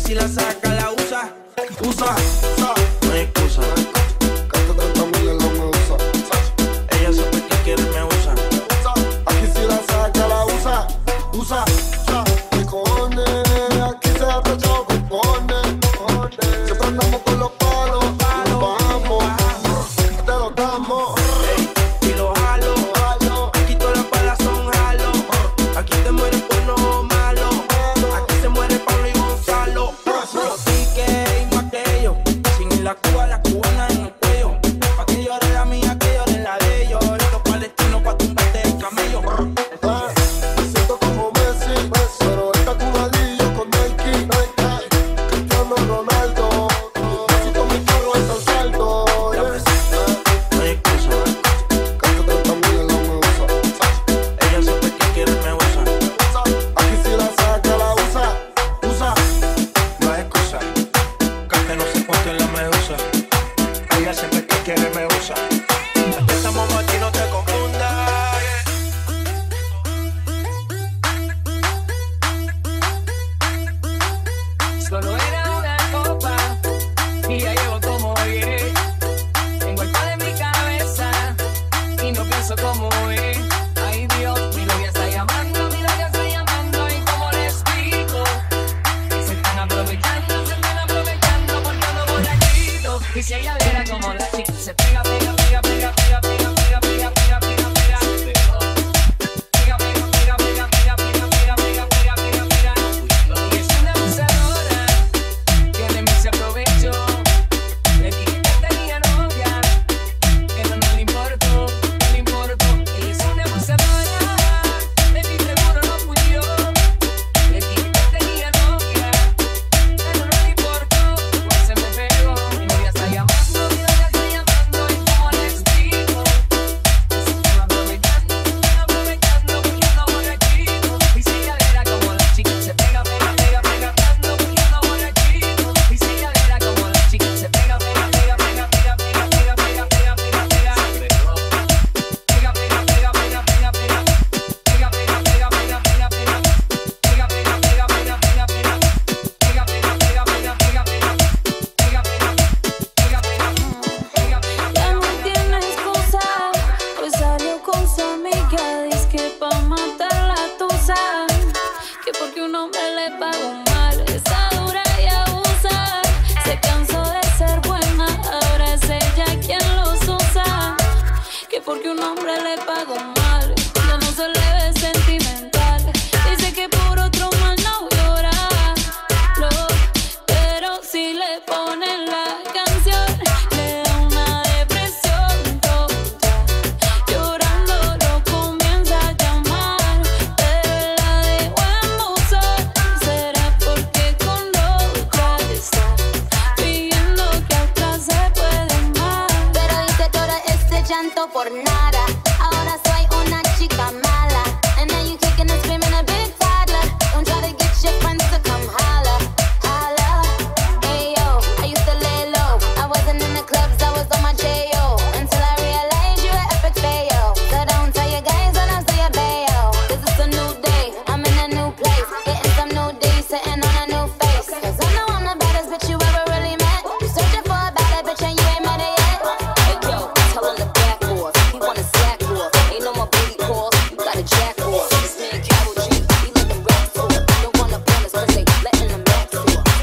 si la saca, la usa. Usa, no hay excusa. Gasto 30,000 en la me usa. Ella siempre que quiere me usa. Aquí si la saca, la usa. Usa, ¿qué cojones? Aquí se ha tachado con cojones. Siempre andamos con los palos. Y nos bajamos, te los damos. Y lo jalo. Aquí todas las balas son jalo. Aquí te mueres por no malo. Aquí se muere Pablo y Gonzalo. Los tickets y más que ellos. Sin ir la cubana en el cuello. Pa' que llore la mía, que llore la de ellos. Estos palestinos pa' tumbarte el camello. Me siento como Messi, pero está cubadillo con Nike. Cristiano Ronaldo. Necesito mi carro en San Salto. No hay excusa. Gasto 30,000 en la me usa. Ella siempre que quiere me usa. Aquí si la saca, la usa. No hay excusa. Gaste no sé cuánto en la me usa. Ella siempre que quiere me usa. Aquí estamos aquí, no te confundas. Solo era una copa y ya llevo como 10. Tengo el pan en mi cabeza y no pienso como es. Ay Dios, mi novia está llamando, y como le explico, que se están aprovechando porque ando borrachito. Y si ella viera como la chica se pega, pega, pega, pega, pega, pega, pega, pega, pega, pega, pega. Pega, pega, pega, pega, pega, pega, pega, pega, pega, pega, pega. Y es una abusadora que de mí se aprovechó. Le dije que tenía novia, pero no le importó, no le importó. Ella es una abusadora, de mí seguro no fui yo. Le dije que tenía novia, pero no le importó, pues se me pegó. Mi novia está llamando, y como le explico, que se están aprovechando porque ando borrachito. Y si ella viera como la chica se pega, pega, pega, pega, ando porque ando borrachito. Y si ella viera como la chica se pega, pega, pega, pega, pega, pega, pega, pega, pega, pega, pega. Pega, pega, pega, pega, pega, pega. Pega, pega, pega, pega, pega, pega. Pega, pega, pega, pega, pega, pega. Pega, pega, pega, pega, pega, pega. Pega, pega, pega, pega, pega, pega. Ya no tiene excusa, pues salió con su amiga. Dice que pa' matar la tusa, que porque un hombre le pagó mal, está dura y abusa. Se cansó de ser buena, ahora es ella quien los usa. Que porque un hombre le pagó mal, ya no se le ve sentimental. Dice que por otro mal no llora, no, pero si le ponen la canción, le da una depresión tonta. Llorando lo comienza a llamar, pero la dejó en buzón. Será porque con otra está pidiendo que atrás se puede más. Pero hice todo este llanto por nada. Ahora soy una chica mala. And now you kicking and screaming a big toddler. Don't try to get your friends to come holla, holla. Hey yo, I used to lay low. I wasn't in the clubs, I was on my J.O. Until I realized you were epic fail. So don't tell your guys when I'm still your bayo. This is a new day, I'm in a new place. Getting some new D's, sitting on a new face. Cause I know I'm the baddest bitch you ever really met. You searching for a better bitch and you ain't met it yet. Hey yo, tell him to back off. He wanna slack off. Ain't no more booty calls, you gotta jack off. This man Carol G, he let them racks off. Don't wanna bonus cause they letting them max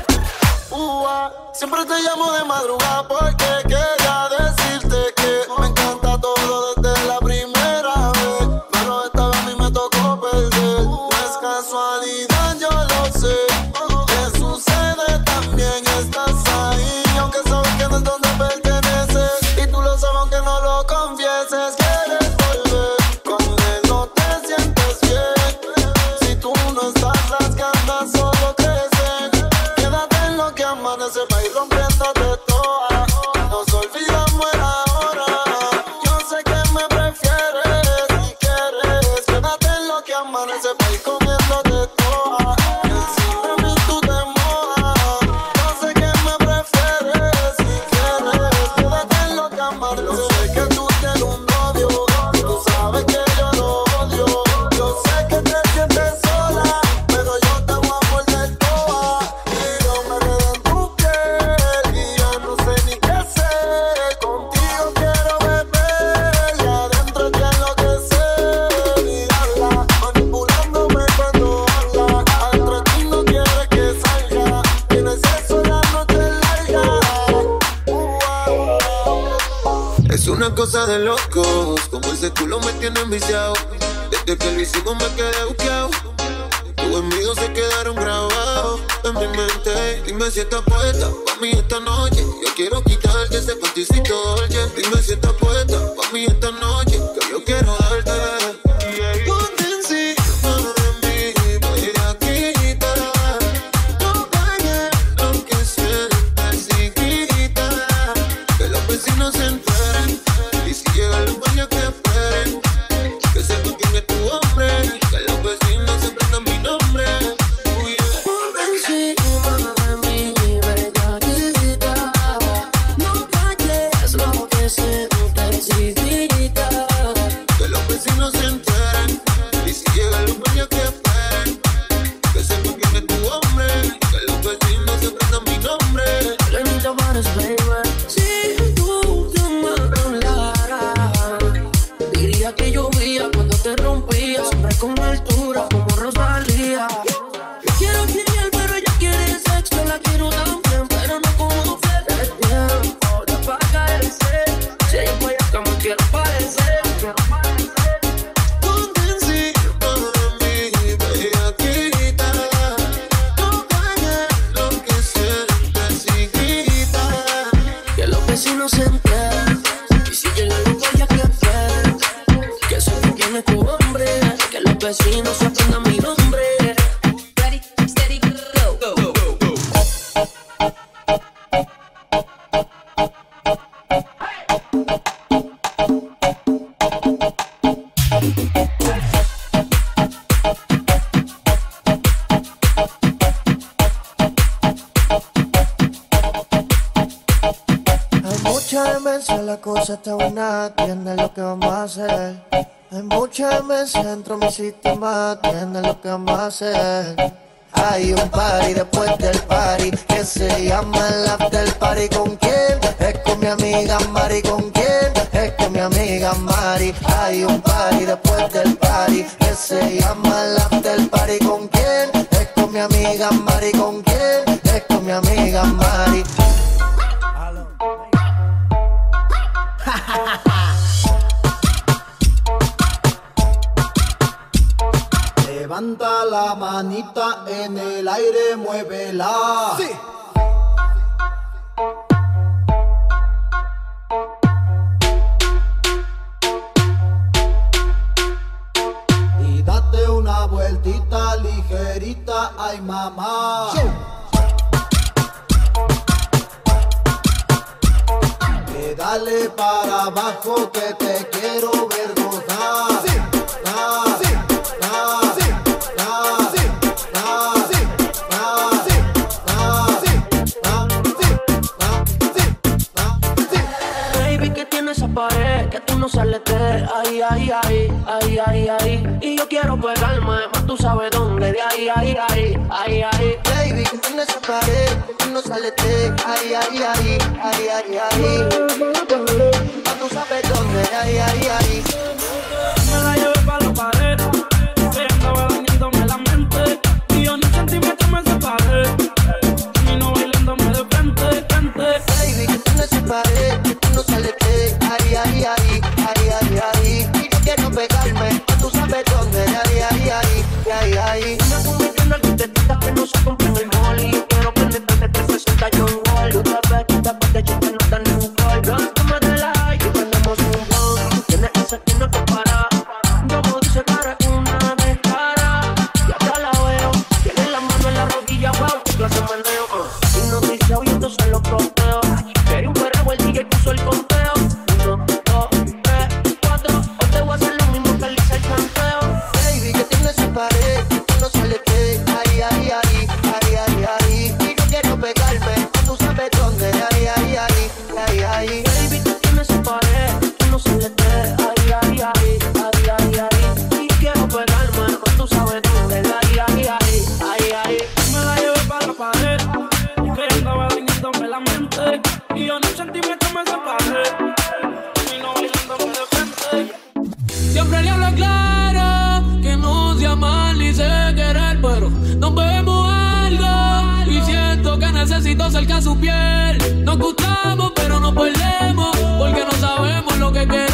off. Siempre te llamo de madrugada porque quería decirte que me encanta todo desde la primera vez. Pero esta vez a mí me tocó perder. No es casualidad, yo lo sé. ¿Qué sucede? También estás ahí. Aunque sabes que no es donde perteneces. Y tú lo sabes aunque no lo confieses. Quieres volver, con él no te sientes bien. Si tú no estás, las ganas solo crecen. Quédate en lo que amanece pa' ir rompiéndote toda. Nos olvidamos el ahora. Yo sé que me prefieres y quieres. Quédate en lo que amanece pa' ir comiéndote toda. Que encima de mí tú te mojas. Yo sé que me prefieres y quieres. Quédate en lo que amanece. Yo sé que tú tienes un novio. Tú sabes que yo lo odio. Yo sé que te sientes sola, pero yo te voy a morder toda. Y yo me cosa de locos, como ese culo me tiene enviciado. Desde que lo hicimos me quedé buqueado. Tus envíos se quedaron grabados en mi mente. Dime si estás puesta pa' mí esta noche. Yo quiero quitarte ese panticito dolce. Dime si estás puesta pa' mí esta noche, que yo quiero darte. Ponte encima de mí, bellaquita. No calles lo que sientes, chiquita. Que los vecinos se enteren. Y si llega el baño que esperen. Que sepa quién es tu hombre. Que los vecinos se prendan mi nombre. Ponte encima de mí, bellaquita. No calles lo que sientes, chiquita. Que los vecinos se enteren. Y si llega el baño que esperen. Que sepa quién es tu hombre. Que los vecinos se prendan mi nombre. Lenita pares, baby. Si tú te me hablaras, diría que llovía cuando te rompía. Siempre con altura como Rosalía. Yo quiero genial, pero ella quiere sexo. La quiero también, pero no como perder tiempo. Ya pa' caerse. Si ella fue acá me quiero parecer. Ponte encima de mí, bellaquita. No calles lo que sientes, chiquita. Que los vecinos se enteren. Y si llega el guardia que esperen. Que sepa quién es tu hombre. Que los vecinos se aprendan mi nombre. Ready, steady, go. Hay mucha demencia, la cosa está buena, atiende lo que vamos a hacer. Hay mucha demencia dentro de mi sistema, atiende lo que vamos a hacer. Hay un party después del party que se llama el after party. ¿Con quién? Es con mi amiga Mari. ¿Con quién? Es con mi amiga Mari. Hay un party después del party que se llama el after party. ¿Con quién? Es con mi amiga Mari. ¿Con quién? Es con mi amiga Mari. Levanta la manita en el aire, muévela. Sí. Y date una vueltita ligerita, ay mamá. Sí. Dale para abajo que te quiero ver gozar. Sí. Baby, que tiene esa pared que tú no sales de ahí, ahí, ahí, ahí, ahí, ahí. Y yo quiero pegarme, más tú sabes dónde, de ahí, ahí, ahí, ahí, ahí. Baby, que tiene esa pared, que tú no sales de ahí, ahí, ahí, ahí, ahí, ahí. Ah, tú sabes dónde, ahí, ahí, ahí. Me la llevé pa' la pared, que andaba dañándome la mente. Y yo ni un centímetro me separé, y no bailándome de frente, frente. Baby, que tiene esa pared, que tú no sales de ahí, ahí, ahí, ahí, ahí, ahí. Y yo quiero pegarme, ah, tú sabes dónde, ahí, ahí, ahí, ahí, ahí. Una convirtiendo al guitarrista que no se compra en el mall. Y yo quiero penetrarte 360 John Wall. Y otra vez quita pa' que yo te nota ni un call. Blanco de la high y prendemos un blunt. Tienes esa que no te para. Como dice cara una de cara. Y hasta la veo. Tiene la mano en la rodilla, wow, qué clase meneo. Y no dice oye, estos son los proteos. Quería un perreo, el DJ puso el conteo. 1, 2, 3, 4. Hoy te voy a hacer lo mismo que le hice el canteo. Baby, que tiene esa pared, que tú no sales de ahí, ahí, ahí, ahí, ahí, ahí. Y yo quiero pegarme, ah, tú sabes dónde, ahí, ahí, ahí, ahí, ahí. Baby, tú tienes esa pared, tú no sales de ahí, ahí, ahí, ahí, ahí, ahí. Y quiero pegarme, pues tú sabes dónde, ahí, ahí, ahí, ahí, ahí. Me la llevé para la pared, que andaba dañándome la mente. Y yo ni un centímetro me separé, y no bailándome de frente. Siempre le hablo claro, que no sea mal ni sé querer, pero nos bebemos algo. Y siento que necesito cerca su piel. Nos gustamos, pero no perdemos, porque no sabemos lo que queremos.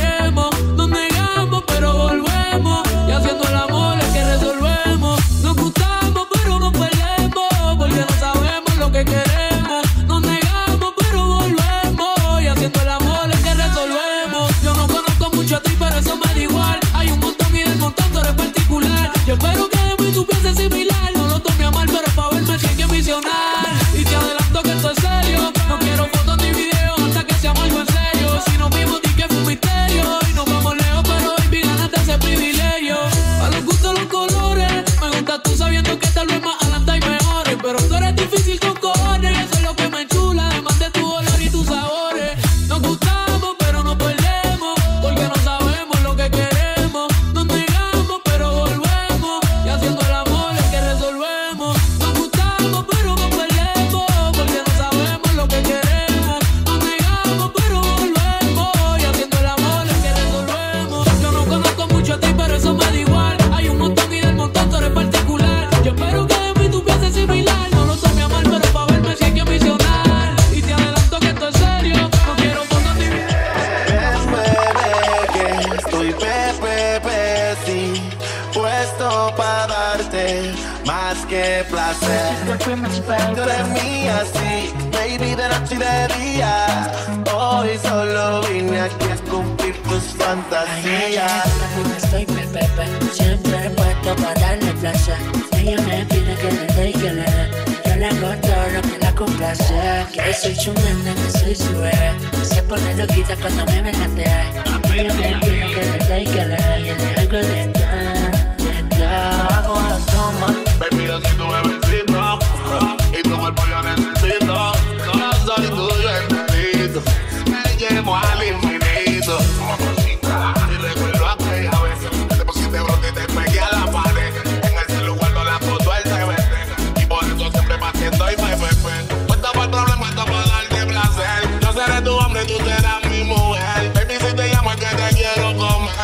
qué placer. Tú eres mía, sí, baby, de noche y de día. Hoy solo vine aquí a cumplir tus fantasías. Estoy pepe, siempre puesto para darle placer. Ella me pide que le dé y que le dé. Yo le hago todo lo que la complace. Que soy su nena, que soy su bebé. Se pone loquita cuando me vengatea. Ella me pide que le dé y que le dé. Yo le hago de todo. Hago la toma, baby, yo soy tu bebecito y tu cuerpo yo necesito. Soy tuyo enterito, me llevo al infinito. Y recuerdo aquella vez que te pusiste brote y te pegué a la pared. En ese lugar no la foto él te vende y por eso siempre partiendo y me pepe. Cuenta para el problema, esto para darte placer. Yo seré tu hombre, tú serás mi mujer. Baby, si te llamo es que te quiero comer.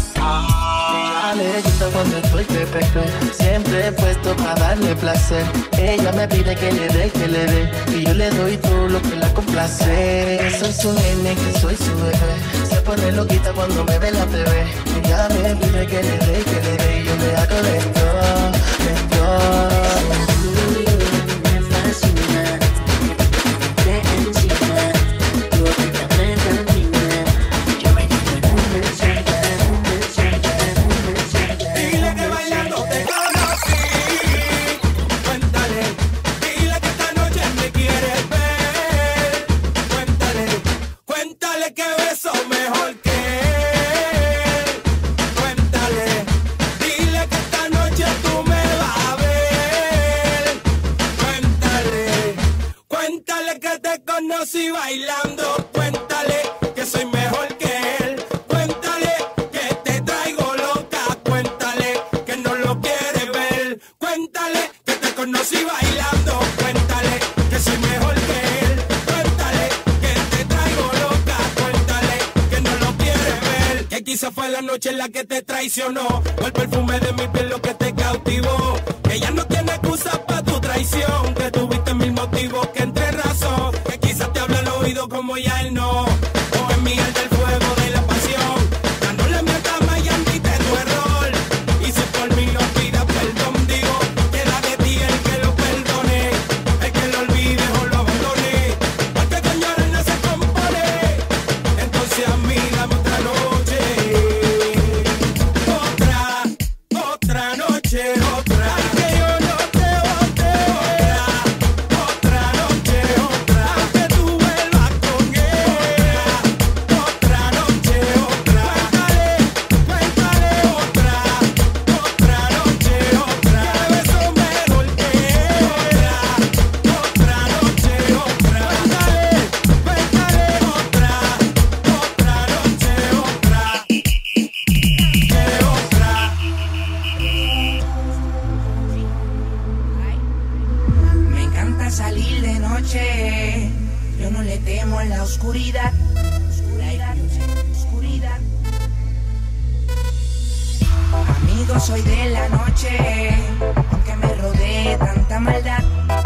le gusta cuando estoy pepe, siempre puesto para darle placer. Ella me pide que le dé, y yo le doy todo lo que la complace. Soy su nene, que soy su bebé. Se pone loquita cuando me ve la TV. Ella me pide que le dé, y yo le hago de todo, de todo. Me fascina, te encima, tu boquita me domina. Yo me llevo en un mensaje. Dile que bailando te conocí. Cuéntale, dile que esta noche me quieres ver. Cuéntale que beso mejor que él. Cuéntale, dile que esta noche tú me vas a ver. Cuéntale que te conocí bailando. Cuéntale que soy mejor que él. Cuéntale que te traigo loca. Cuéntale que no lo quieres ver. Cuéntale que te conocí bailando. Cuéntale que soy mejor que él. Cuéntale que te traigo loca. Cuéntale que no lo quieres ver. Que quizá fue la noche en la que te traicionó. O el perfume de mi piel lo que te cautivó. Que ya no tiene excusa para tu traición. Que tuviste mil motivos que entre razón. Que quizás te habla al oído como ya él no. O en Miguel del fuego de la pasión. Ya no le mientas más y admite tu error. Y si por mí no pidas perdón, digo, queda de ti el que lo perdone. El que lo olvide o lo abandone. Porque con llorar no se compone. Entonces a mí dame otra noche. Otra noche, otra. Ay, que yo no te bote. Otra noche, otra. Que tú vuelvas con él. Otra noche, otra. Cuéntale, otra noche, otra. Que beso mejor que él. Otra noche, otra. Cuéntale, otra noche, otra. Me encanta salir de noche, yo no le temo en la oscuridad. Oscuridad. Amigo, soy de la noche, aunque me rodee tanta maldad.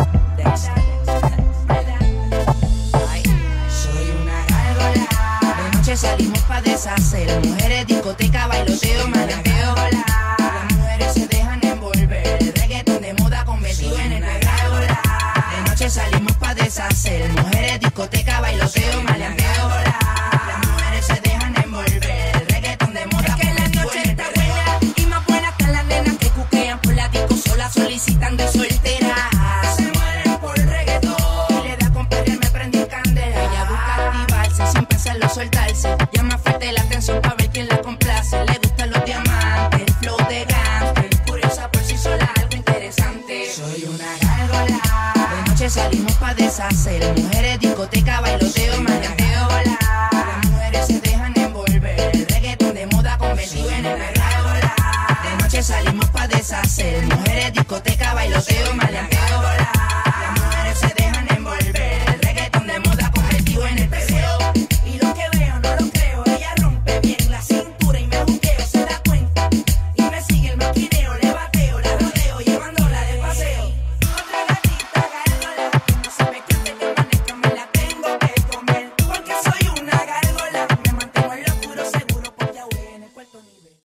Ay, soy una gárgola. De noche salimos pa' deshacer. Mujeres, discoteca, bailoteo, manateo. Las mujeres se dejan envolver. El reggaetón de moda convertido en una gárgola. De noche salimos pa' deshacer. Mujeres, discoteca, bailoteo, manateo. Las mujeres se dejan envolver. El reggaetón de moda que la noche está buena. Y más buena que las nenas que cuquean por la disco sola solicitando y solteras. Se mueren por reggaetón. Y le da con perder, me prende candela. Ella busca activarse sin pensarlo soltarse. Llama fuerte la atención pa' ver quién la complace. Le gustan los diamantes, el flow de gangster. Curiosa por sí sola, algo interesante. Soy una gárgola. De noche salimos pa' deshacer. Mujeres, discoteca, bailoteo, manateo, las mujeres se dejan envolver. El reggaetón de moda convertido en una gárgola. De noche salimos pa' deshacer. Mujeres, discoteca, bailoteo, manateo,